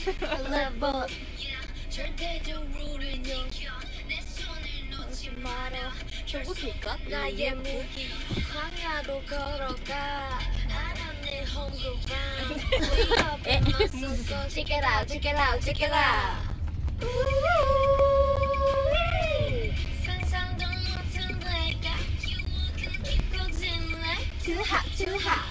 레벨 절대적으로는 내 손을 놓지 마라. 중국일까? 나의 무기 광야로 걸어가 알아 내 홍구방 위협에 맞서서 Check it out, check it out, check it out. 상상도 못한 내가 이곳인 날 Too hot, too hot.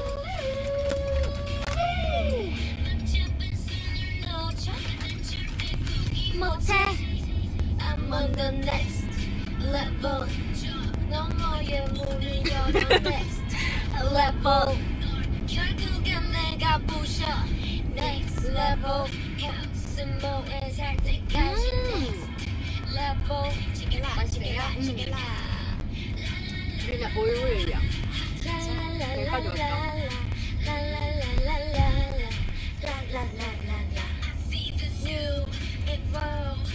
못해 I'm on the next level 너머의 문을 열어 next level 결국엔 내가 부셔 next level 가슴모에 살 때까지 next level 맛있게라 맛있게라 그냥 오일오일이야. 여기까지 왔다. New evolve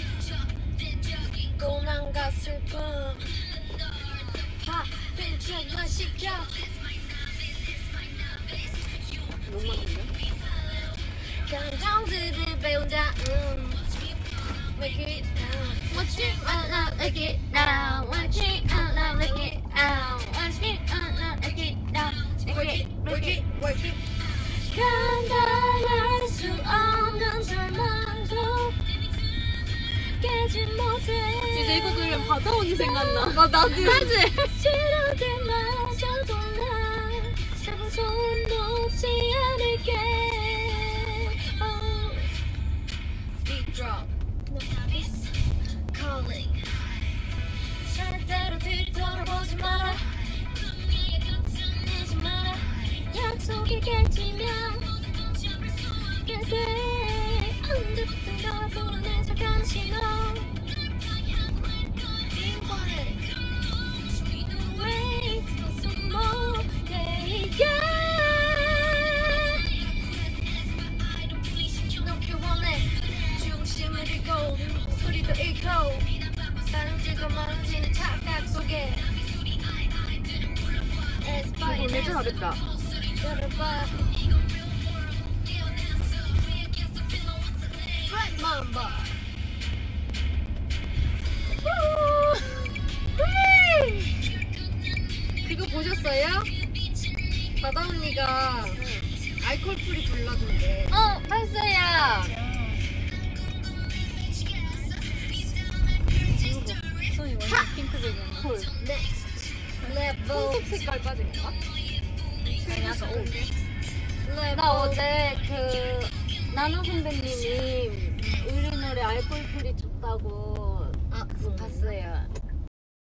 고난과 슬픔 다 변천화시켜 너무 많은데? 감정들을 배운 다음 Make it out Watch it out loud, make it out Watch it out loud, make it out Watch it out loud, make it out Work it, work it, work it 감당할 수 없는 절망도 깨지 못해 진짜 이거 들으면 바다원이 생각나. 나도 그치? 싫어들 마저도 난 손 놓지 않을게 Deep drop Notice calling 절대로 뒤돌아보지 마라 내지 마라 약속이 깨지면 깨돼 언제부턴가 부르는 척하는 신호 중심을 잃고 소리도 잃고 사랑지고 멀어지는 착각 속에 이거 내줄 하겠다. 들어봐 Black Mamba 그거 보셨어요? 바다 언니가 알콜 프리 불러던데 봤어요 손이 완전 핑크색이었나? 헐. Next level 손톱 색깔 빠진 건가? 아니 아까 오. 나 어제 그 나노 선배님이 우리 노래 알콜 프리 쳤다고 봤어요